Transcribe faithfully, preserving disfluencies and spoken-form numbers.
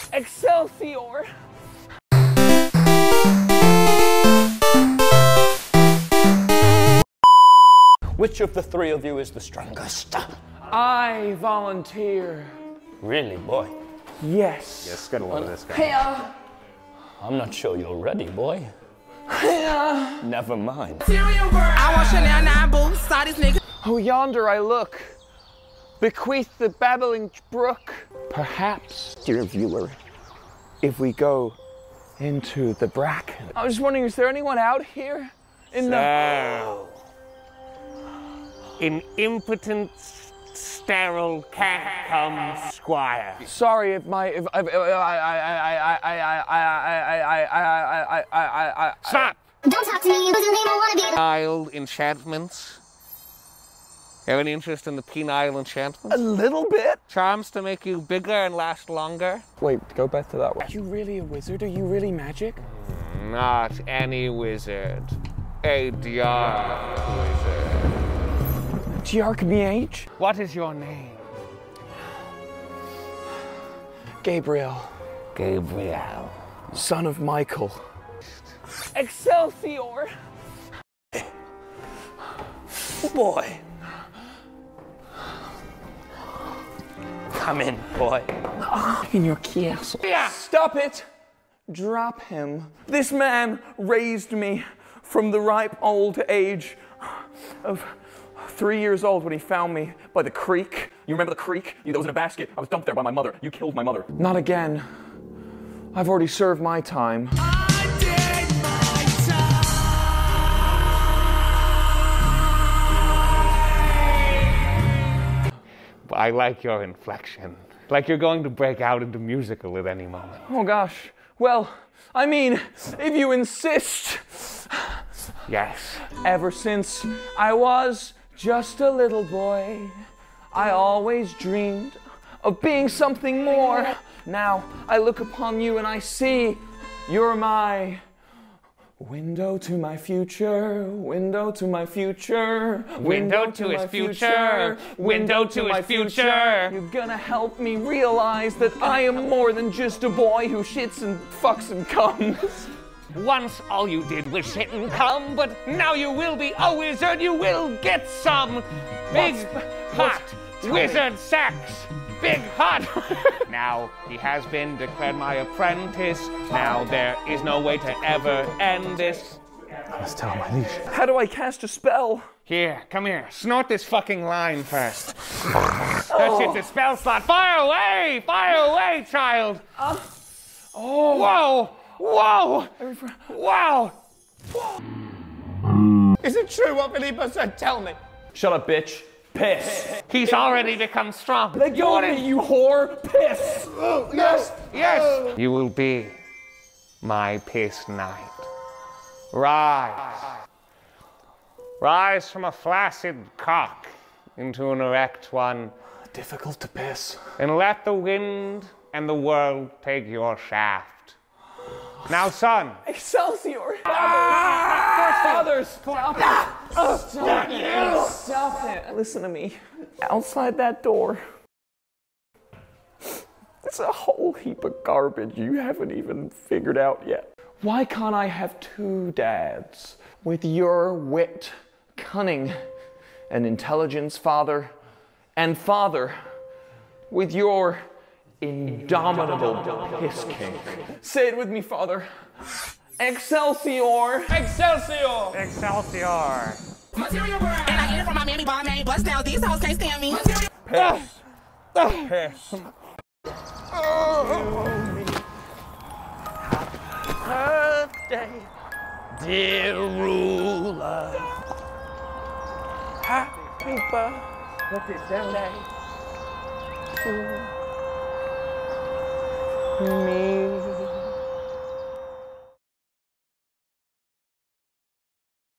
Excelsior! Which of the three of you is the strongest? I volunteer. Really, boy? Yes. Yes, get a load of this guy. Hey-uh. I'm not sure you're ready, boy. Hey-uh. Never mind. I want Chanel nine boots, saw this nigga. Oh, yonder I look. Bequeath the babbling brook. Perhaps, dear viewer, if we go into the bracken. I was just wondering, is there anyone out here? In So, in impotent, sterile cat comes squire. the... Sorry if my... If, I, I, I, I, I, I, I, I, I, I, I, I, I... Stop! Don't talk to me, you doesn't even want to be. Penile enchantments. Have any interest in the penile enchantments? A little bit? Charms to make you bigger and last longer. Wait, go back to that one. Are you really a wizard? Are you really magic? Not any wizard. A dark wizard. G R can be H? What is your name? Gabriel, Gabriel. son of Michael. Excelsior! Boy. Come in, boy. In your castle. Yeah. Stop it! Drop him. This man raised me from the ripe old age of three years old when he found me by the creek. You remember the creek? That was in a basket. I was dumped there by my mother. You killed my mother. Not again. I've already served my time. I did my time. I like your inflection. Like you're going to break out into musical at any moment. Oh gosh. Well, I mean, if you insist. Yes. Ever since I was just a little boy, I always dreamed of being something more. Now I look upon you and I see you're my window to my future, window to my future, Window to his future, window to his future. You're gonna help me realize that I am more than just a boy who shits and fucks and comes. Once all you did was sit and come, but now you will be a wizard. You will get some big, hot wizard sex. Big hot. Now he has been declared my apprentice. Now there is no way to ever end this. Let's tell my leash. How do I cast a spell? Here, come here. Snort this fucking line first. That shit's a spell slot. Fire away! Fire away, child! Uh, oh. Whoa! Whoa! Wow! Is it true what Filippo said? Tell me. Shut up, bitch. Piss. He's already become strong. Let go of me, you whore. Piss. Oh, yes, yes. You will be my piss knight. Rise. Rise from a flaccid cock into an erect one. Difficult to piss. And let the wind and the world take your shaft. Now, son. Excelsior! Ah! Fathers! Stop it! Oh, stop it! Stop it! Listen to me. Outside that door, there's a whole heap of garbage you haven't even figured out yet. Why can't I have two dads with your wit, cunning, and intelligence, father, and father with your indomitable piss kink? Say it with me, father. Excelsior! Excelsior! Excelsior! Materiel Girl. And I get it from my mammy bar name. Bust down, these hoes can't stand me. Piss. Piss. Birthday, dear ruler. Happy birthday to me.